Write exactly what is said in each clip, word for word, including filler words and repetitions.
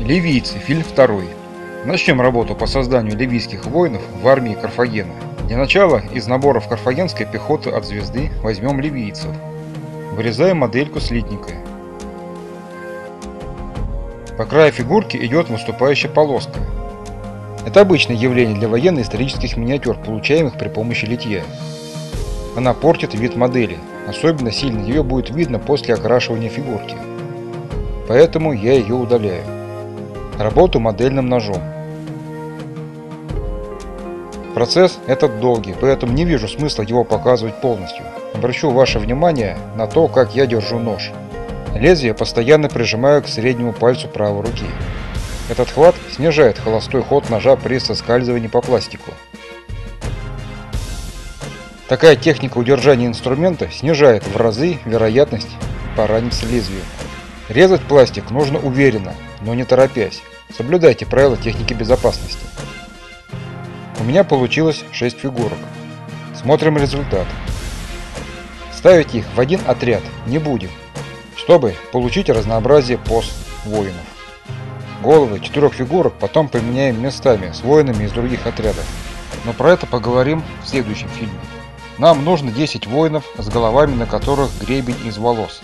Ливийцы. Фильм второй. Начнем работу по созданию ливийских воинов в армии Карфагена. Для начала из наборов карфагенской пехоты от звезды возьмем ливийцев. Вырезаем модельку слитника. По краю фигурки идет выступающая полоска. Это обычное явление для военно-исторических миниатюр, получаемых при помощи литья. Она портит вид модели, особенно сильно ее будет видно после окрашивания фигурки. Поэтому я ее удаляю. Работаю модельным ножом. Процесс этот долгий, поэтому не вижу смысла его показывать полностью. Обращу ваше внимание на то, как я держу нож. Лезвие постоянно прижимаю к среднему пальцу правой руки. Этот хват снижает холостой ход ножа при соскальзывании по пластику. Такая техника удержания инструмента снижает в разы вероятность пораниться лезвием. Резать пластик нужно уверенно, но не торопясь. Соблюдайте правила техники безопасности. У меня получилось шесть фигурок. Смотрим результат. Ставить их в один отряд не будем, чтобы получить разнообразие поз воинов. Головы четырех фигурок потом поменяем местами с воинами из других отрядов. Но про это поговорим в следующем фильме. Нам нужно десять воинов с головами, на которых гребень из волос.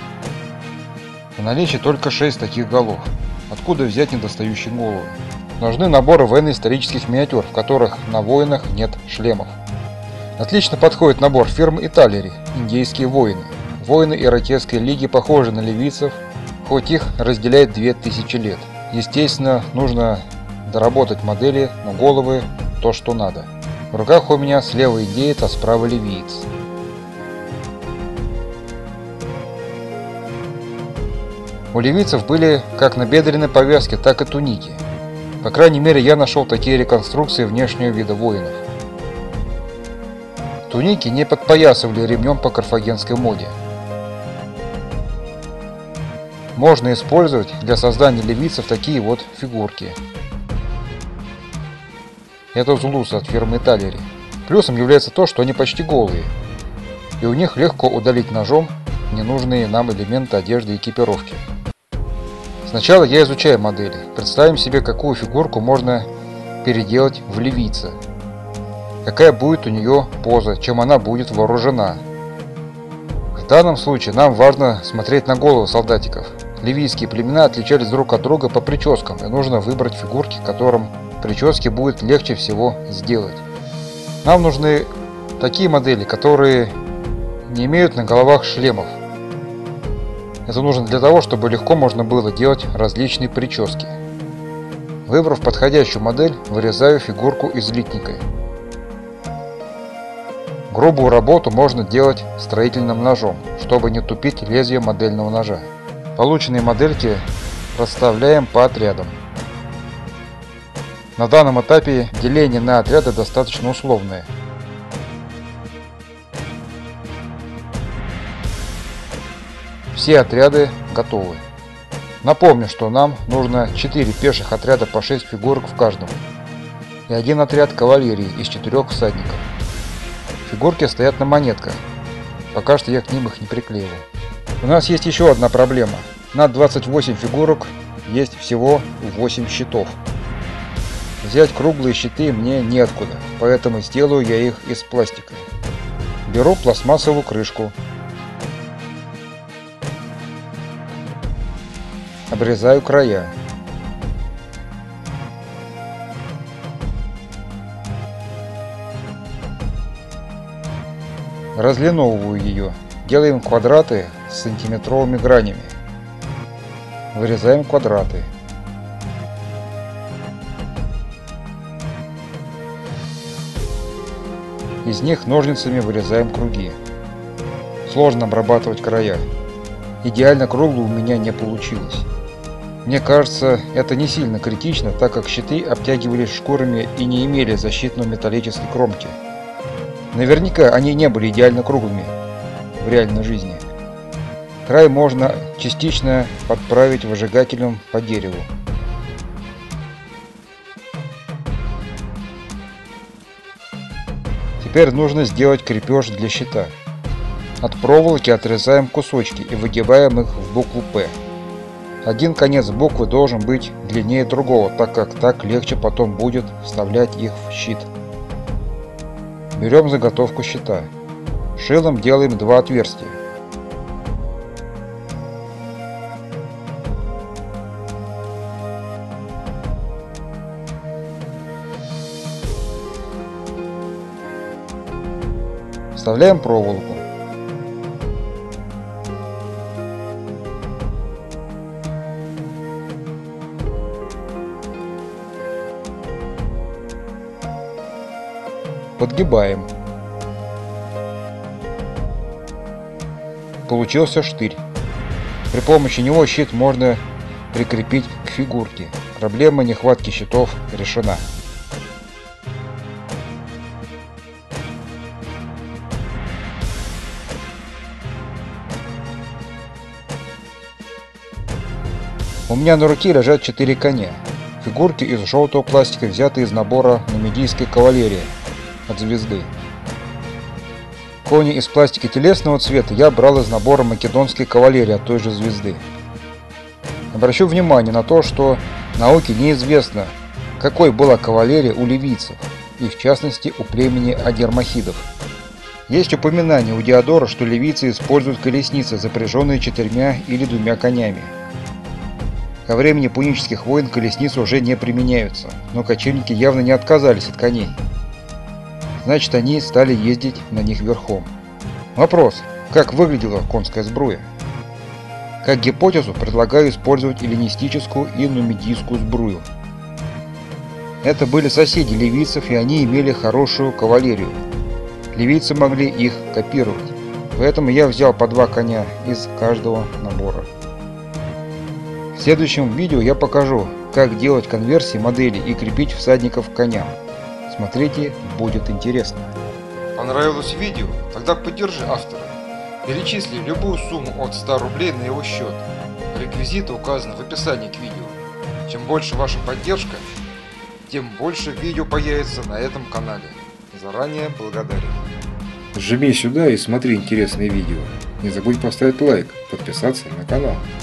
В наличии только шесть таких голов. Откуда взять недостающие головы? Нужны наборы военно-исторических миниатюр, в которых на воинах нет шлемов. Отлично подходит набор фирмы Италери «Индейские воины». Воины Иракетской лиги похожи на ливийцев, хоть их разделяет две тысячи лет. Естественно, нужно доработать модели, но головы то, что надо. В руках у меня слева индеец, а справа ливиец. У ливийцев были как набедренные повязки, так и туники. По крайней мере, я нашел такие реконструкции внешнего вида воинов. Туники не подпоясывали ремнем по карфагенской моде. Можно использовать для создания ливийцев такие вот фигурки. Это зулусы от фирмы Италери. Плюсом является то, что они почти голые, и у них легко удалить ножом ненужные нам элементы одежды и экипировки. Сначала я изучаю модели. Представим себе, какую фигурку можно переделать в ливийца. Какая будет у нее поза, чем она будет вооружена. В данном случае нам важно смотреть на головы солдатиков. Ливийские племена отличались друг от друга по прическам, и нужно выбрать фигурки, которым прически будет легче всего сделать. Нам нужны такие модели, которые не имеют на головах шлемов. Это нужно для того, чтобы легко можно было делать различные прически. Выбрав подходящую модель, вырезаю фигурку из литника. Грубую работу можно делать строительным ножом, чтобы не тупить лезвие модельного ножа. Полученные модельки расставляем по отрядам. На данном этапе деление на отряды достаточно условное. Все отряды готовы. Напомню, что нам нужно четыре пеших отряда по шесть фигурок в каждом. И один отряд кавалерии из четырех всадников. Фигурки стоят на монетках. Пока что я к ним их не приклеивал. У нас есть еще одна проблема. На двадцать восемь фигурок есть всего восемь щитов. Взять круглые щиты мне неоткуда, поэтому сделаю я их из пластика. Беру пластмассовую крышку. Обрезаю края. Разлиновываю ее. Делаем квадраты с сантиметровыми гранями. Вырезаем квадраты. Из них ножницами вырезаем круги. Сложно обрабатывать края. Идеально круглую у меня не получилось. Мне кажется, это не сильно критично, так как щиты обтягивались шкурами и не имели защитной металлической кромки. Наверняка они не были идеально круглыми в реальной жизни. Край можно частично подправить выжигателем по дереву. Теперь нужно сделать крепеж для щита. От проволоки отрезаем кусочки и выгибаем их в букву «П». Один конец буквы должен быть длиннее другого, так как так легче потом будет вставлять их в щит. Берем заготовку щита. Шилом делаем два отверстия. Вставляем проволоку. Подгибаем. Получился штырь. При помощи него щит можно прикрепить к фигурке. Проблема нехватки щитов решена. У меня на руке лежат четыре коня. Фигурки из желтого пластика, взятые из набора нумидийской кавалерии от звезды. Кони из пластика телесного цвета я брал из набора македонской кавалерии от той же звезды. Обращу внимание на то, что науке неизвестно, какой была кавалерия у ливийцев, и в частности у племени Адермахидов. Есть упоминание у Диодора, что ливийцы используют колесницы, запряженные четырьмя или двумя конями. Ко времени пунических войн колесницы уже не применяются, но кочевники явно не отказались от коней. Значит, они стали ездить на них верхом. Вопрос: как выглядела конская сбруя? Как гипотезу предлагаю использовать эллинистическую и нумидийскую сбрую. Это были соседи ливийцев, и они имели хорошую кавалерию. Ливийцы могли их копировать, поэтому я взял по два коня из каждого набора. В следующем видео я покажу, как делать конверсии моделей и крепить всадников к коням. Смотрите, будет интересно. Понравилось видео? Тогда поддержи автора. Перечисли любую сумму от ста рублей на его счет. Реквизиты указаны в описании к видео. Чем больше ваша поддержка, тем больше видео появится на этом канале. Заранее благодарен. Жми сюда и смотри интересные видео. Не забудь поставить лайк, подписаться на канал.